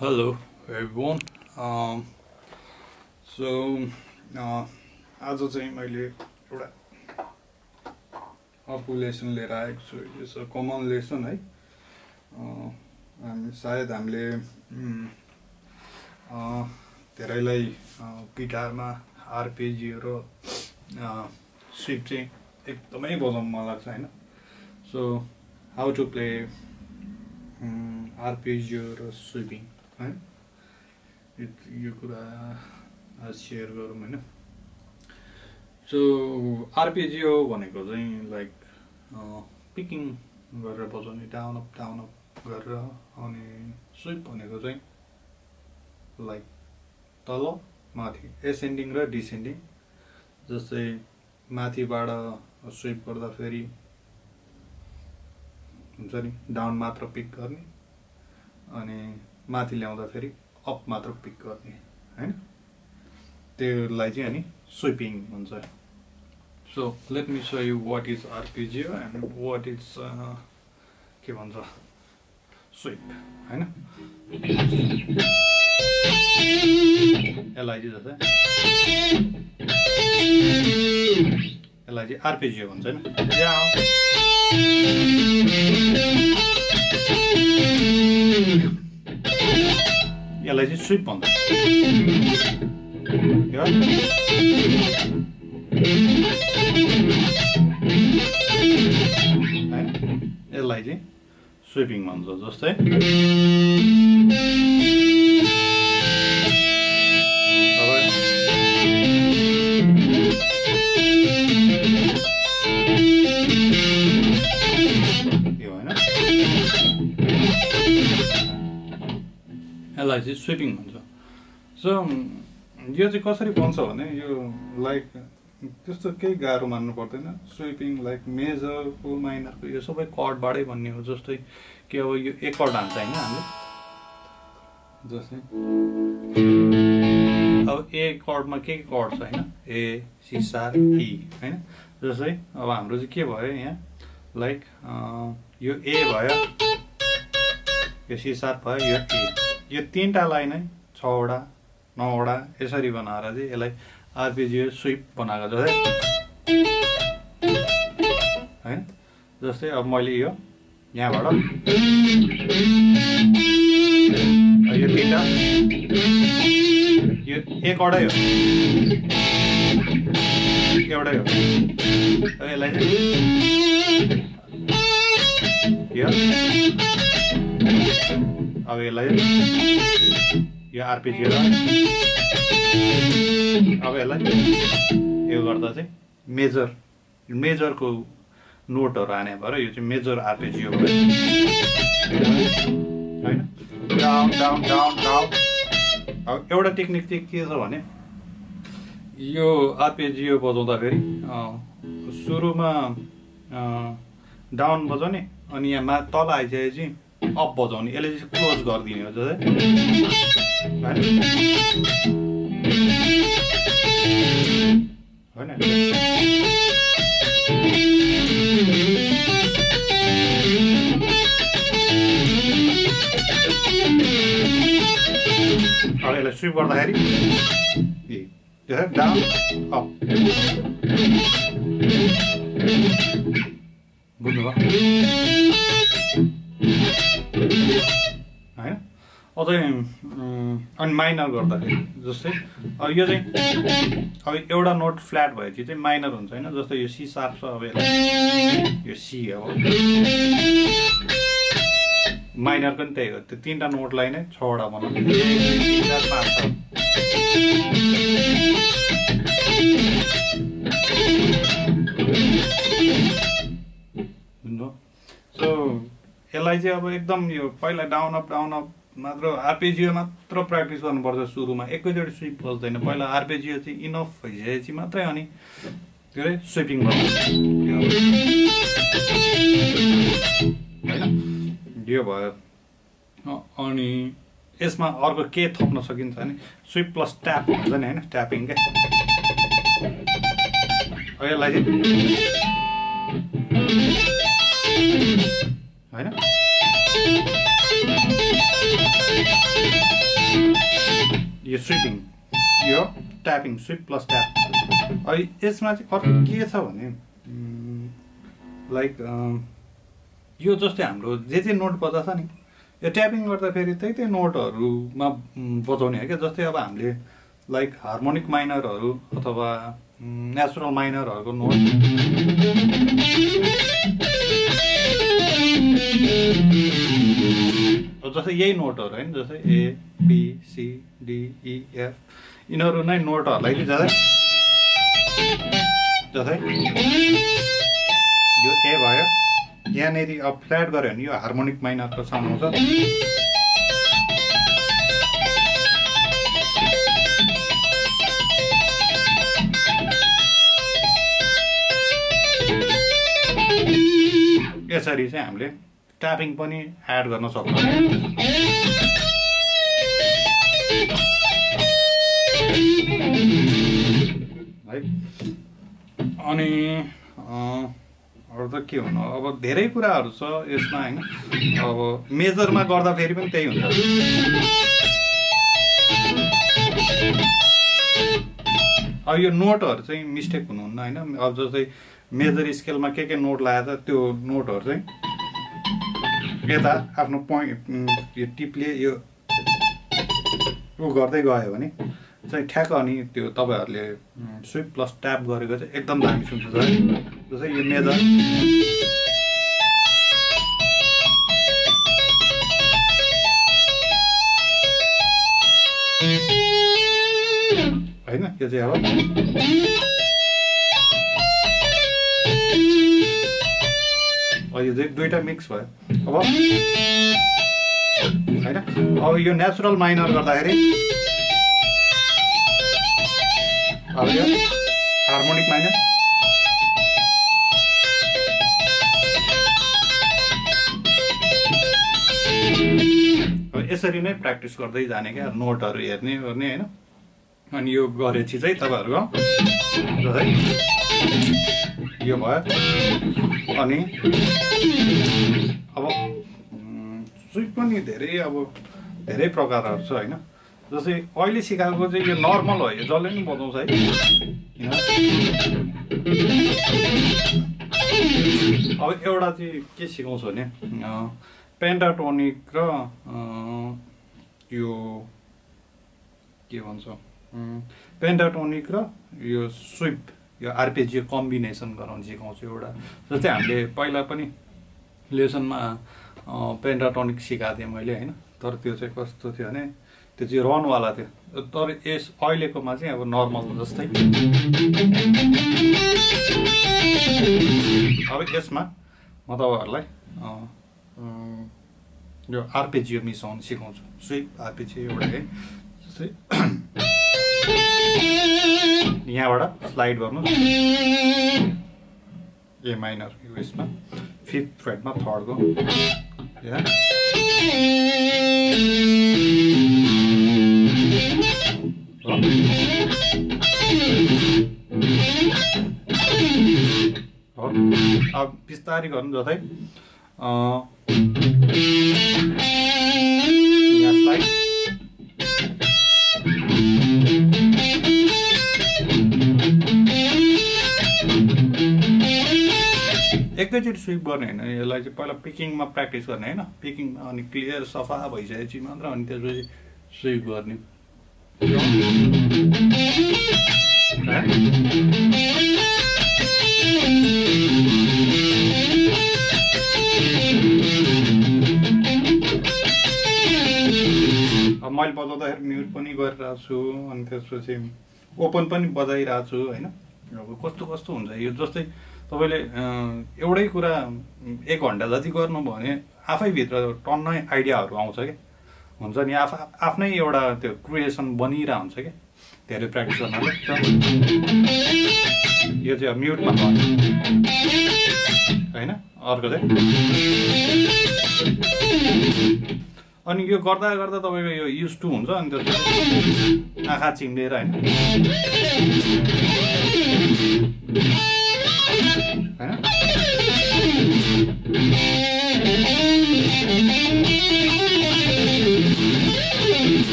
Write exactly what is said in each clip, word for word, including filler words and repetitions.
Hello everyone. Um, so uh, आज चाहिँ मैले एउटा अर्को लेसन लिएर आएको छु। इट्स अ कमन लेसन है। हामी सायद हामीले धेरैलाई गिटारमा आरपेजी र स्विप चाहिँ एकदमै बजाउन मन लाग्छ हैन। So how to play arpeggio र स्विपिङ है, यो कुरा सेयर गरौँ हैन। सो आरपेजियो भनेको चाहिँ लाइक पिकिङ गरेर बजाउने, डाउन अप डाउन अप गरेर। अनि स्विप भनेको चाहिँ लाइक तल माथि, एसेन्डिङ र डिसेन्डिङ। जस्तै माथिबाट स्विप गर्दा फेरि हुन्छ नि डाउन मात्र पिक गर्ने, अनि माथि ल्याउँदा फेरि अप मात्र पिक गर्ने हैन। त्यसलाई चाहिँ अनि स्विपिङ भन्छ। So let me show you what is arpeggio and what is के भन्छ स्विप हैन। यसलाई चाहिँ जस्तै यसलाई चाहिँ आरपेजियो भन्छ हैन। यसलाई चाहिँ स्विप भन्छ हैन। यसलाई चाहिँ स्विपिङ भन्छ। जस्तै यसलाई चाहिँ स्विपिङ भन्छ। सो यो चाहिँ कसरी बन्छ भने यो लाइक त्यस्तो केही गाह्रो मान्नु पर्दैन। स्विपिङ लाइक मेजरको माइनरको यो सबै कर्डबाटै भन्ने हो। जस्तै कि अब यो एक कर्ड हान्छ होइन हामीले, जस्तै अब ए कर्डमा के के कर्ड छ होइन, ए सी सार ई होइन। जस्तै अब हाम्रो चाहिँ के भयो यहाँ, लाइक यो ए भयो, यो सी सार भयो, यो ए, यो तीनटालाई नै छवटा नौवटा यसरी बनाएर चाहिँ यसलाई आरपेजियो स्विप बनाएको छ हैन। जस्तै अब मैले यो यहाँबाट यो तीनटा, यो एकवटै हो, एउटै हो। यसलाई चाहिँ यो अब यसलाई यो आरपेजी र अब यसलाई यो गर्दा चाहिँ मेजर मेजरको नोटहरू आने भएर यो चाहिँ मेजर आरपेजी हो हैन। Down down down down. अब एउटा टेक्निक चाहिँ के छ भने यो आरपेजियो बजाउँदाखेरि सुरुमा डाउन बजाउने, अनि यहाँ मा तल आइसकेपछि अप बजाउने। यसले चाहिँ क्लोज गरिदिने हो जस्तै हैन। अब यसलाई स्विप गर्दाखेरि डाउन अप, बुझ्नुभयो हैन। अझै अनि माइनर गर्दाखेरि जस्तै अब यो चाहिँ अब एउटा नोट फ्ल्याट भएपछि चाहिँ माइनर हुन्छ हैन। जस्तै यो सी सार्प छ, अब यो सी हो, माइनर पनि त्यही हो। त्यो तीनटा नोटलाई नै छवटा बनाउँछ, एक दुई तीन चार पाँच छ। सो यसलाई चाहिँ अब एकदम यो पहिला डाउन अप डाउन अप मात्र आरपेजियो मात्र प्र्याक्टिस गर्नुपर्छ सुरुमा। एकैचोटि स्विप बज्दैन, पहिला आरपेजियो चाहिँ इनफ भइसकेपछि मात्रै अनि के अरे स्विपिङ गर्नु हैन। यो भयो। अनि यसमा अर्को के थप्न सकिन्छ भने स्विप प्लस ट्याप भन्छ नि हैन, ट्यापिङ के। यसलाई चाहिँ हैन यो स्विपिङ, यो ट्यापिङ, स्विप प्लस ट्याप। अब यसमा चाहिँ अर्को के छ भने लाइक यो जस्तै हाम्रो जे जे नोट बजाउँछ नि, यो ट्यापिङ गर्दाखेरि त्यही त्यही नोटहरूमा बजाउने हो क्या। जस्तै अब हामीले लाइक हार्मोनिक माइनरहरू अथवा नेचुरल माइनरहरूको नोट, जस्तै यही नोटहरू होइन, जस्तै A B C D E F, यिनीहरू नै नोटहरूलाई चाहिँ जाँदा जस्तै यो ए भयो, यहाँनिर अब फ्ल्याट गऱ्यो भने यो हार्मोनिक माइनरको साउन्ड आउँछ। यसरी चाहिँ हामीले ट्यापिङ पनि एड गर्न सक्छौँ है। अनि अरू त के हुनु, अब धेरै कुराहरू छ यसमा होइन। अब मेजरमा गर्दाखेरि पनि त्यही हुन्छ। अब यो नोटहरू चाहिँ मिस्टेक हुनुहुन्न होइन। अब जस्तै मेजर स्केलमा के के नोट लगाएर त्यो नोटहरू चाहिँ यता आफ्नो पोइन्ट यो टिपले यो उ गर्दै गयो भने चाहिँ ठ्याक्क अनि त्यो तपाईँहरूले स्विप प्लस ट्याप गरेको चाहिँ एकदम दामी सुन्छ। जस्तै यो मेजर होइन, यो चाहिँ अब यो चाहिँ दुईवटा मिक्स भयो अब होइन। अब यो नेचुरल माइनर गर्दाखेरि अब यो हार्मोनिक माइनर अब यसरी नै प्र्याक्टिस गर्दै जाने क्या, नोटहरू हेर्ने गर्ने होइन। अनि यो गरेपछि चाहिँ तपाईँहरूको जस्तै यो भयो। अनि अब स्विप पनि धेरै अब धेरै प्रकारहरू छ होइन। जस्तै अहिले सिकाएको चाहिँ यो नर्मल हो, यो जसले पनि बजाउँछ है। अब एउटा चाहिँ के सिकाउँछु भने पेन्टाटोनिक र यो के भन्छ पेन्टाटोनिक र यो स्विप यो आरपिजी कम्बिनेसन गराउनु सिकाउँछु एउटा। जस्तै हामीले पहिला पनि लेसनमा पेन्टाटोनिक सिकाएको थिएँ मैले होइन। तर त्यो चाहिँ कस्तो थियो भने त्यो चाहिँ रनवाला थियो। तर यस अहिलेकोमा चाहिँ अब नर्मल जस्तै अब यसमा म तपाईँहरूलाई यो आरपिजियो मिसाउनु सिकाउँछु। स्विप आरपिजी एउटा है। जस्तै यहाँबाट स्लाइड गर्नु ए माइनर यसमा फिफ्थ फ्रेटमा थर्डको अब बिस्तारै गर्नु जतै यहाँ स्लाइड एकैचोटि स्विप गर्ने होइन। यसलाई चाहिँ पहिला पिकिङमा प्र्याक्टिस गर्ने होइन। पिकिङमा अनि क्लियर सफा भइसकेपछि मात्र अनि त्यसपछि स्विप गर्ने। अब मैले बजाउँदाखेरि म्युट पनि गरिरहेको छु अनि त्यसपछि ओपन पनि बजाइरहेको छु होइन। अब कस्तो कस्तो हुन्छ यो। जस्तै तपाईँले एउटै कुरा एक घन्टा जति गर्नुभयो भने आफैभित्र टन्नै आइडियाहरू आउँछ क्या। हुन्छ नि आफ आफ्नै एउटा त्यो क्रिएसन बनिरहेको हुन्छ क्या धेरै प्र्याक्टिस गर्नाले। यो चाहिँ अब म्युटमा भयो होइन। अर्को चाहिँ अनि यो गर्दा गर्दा तपाईँको यो युज टु हुन्छ अनि त्यसपछि आँखा चिम्लेर होइन होइन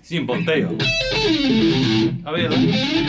सिम्पल त्यही हो। अब यसलाई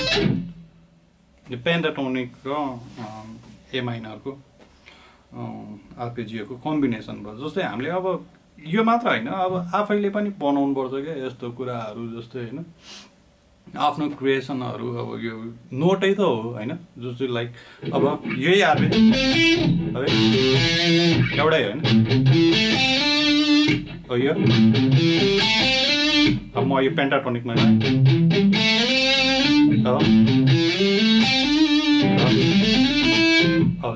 यो पेन्टाटोनिक र ए माइनरको आरपेजियोको कम्बिनेसन भयो। जस्तै हामीले अब यो मात्र होइन, अब आफैले पनि बनाउनु पर्छ क्या यस्तो कुराहरू, जस्तै होइन आफ्नो क्रिएसनहरू। अब यो नोटै त हो होइन, जस्तै लाइक अब यही आरपेजी है एउटै होइन, हो यो अब म यो पेन्टाटोनिकमा अब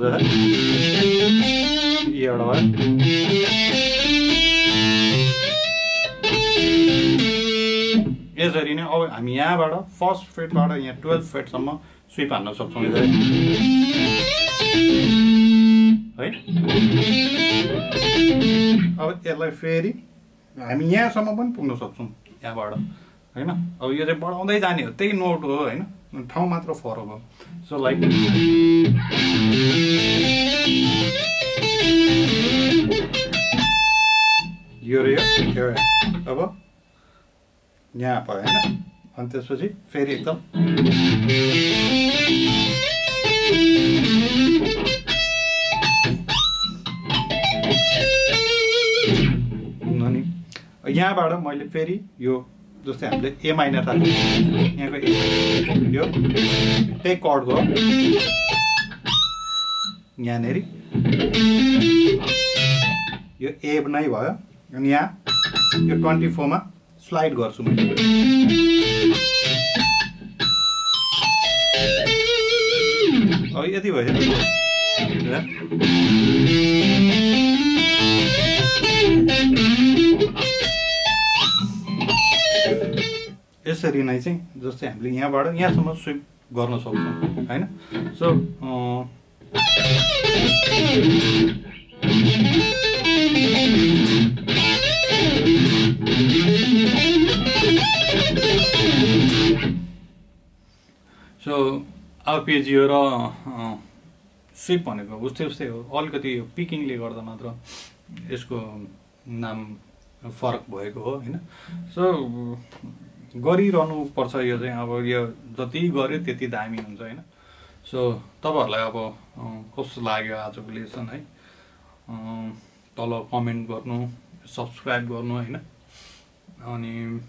एउटा भयो। यसरी नै अब हामी यहाँबाट फर्स्ट फ्रेटबाट यहाँ टुवेल्भ फ्रेटसम्म स्विप हान्न सक्छौँ है। अब यसलाई फेरि हामी यहाँसम्म पनि पुग्न सक्छौँ यहाँबाट होइन। अब यो चाहिँ बढाउँदै जाने हो, त्यही नोट हो होइन, ठाउँ मात्र फरक हो। सो लाइक यो रे यो अब यहाँ भयो होइन, अनि त्यसपछि फेरि एकदम अनि यहाँबाट मैले फेरि यो जस्तै हामीले ए माइनर राख्यो, यहाँको यो त्यही कर्डको यहाँनिर यो ए नै भयो। अनि यहाँ यो ट्वेन्टी फोरमा स्लाइड गर्छु मैले। अब यति भयो यसरी नै चाहिँ जस्तै हामीले यहाँबाट यहाँसम्म स्विप गर्न सक्छौँ होइन। सो सो आरपेजियो र स्विप भनेको उस्तै उस्तै हो, अलिकति पिकिङले गर्दा मात्र यसको नाम फरक भएको हो होइन। सो गरिरहनु पर्छ यो चाहिँ, अब यो जति गऱ्यो त्यति दामी हुन्छ होइन। सो तपाईँहरूलाई अब कस्तो लाग्यो आजको लेसन है, तल कमेन्ट गर्नु, सब्सक्राइब गर्नु होइन। अनि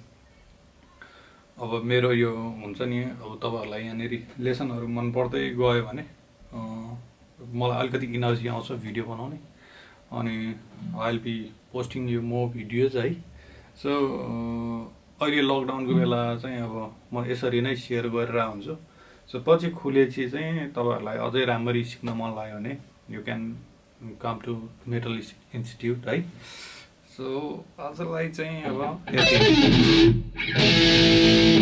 अब मेरो यो हुन्छ नि, अब तपाईँहरूलाई यहाँनिर लेसनहरू मन पर्दै गयो भने मलाई अलिकति इनर्जी आउँछ भिडियो बनाउने, अनि I will be posting you more videos है। सो अहिले लकडाउनको बेला चाहिँ अब म यसरी नै सेयर गरेर हुन्छु। सो पछि खुलेपछि चाहिँ तपाईँहरूलाई अझै राम्ररी सिक्न मन लाग्यो भने you can come to metal institute है। सो आजलाई चाहिँ अब यति।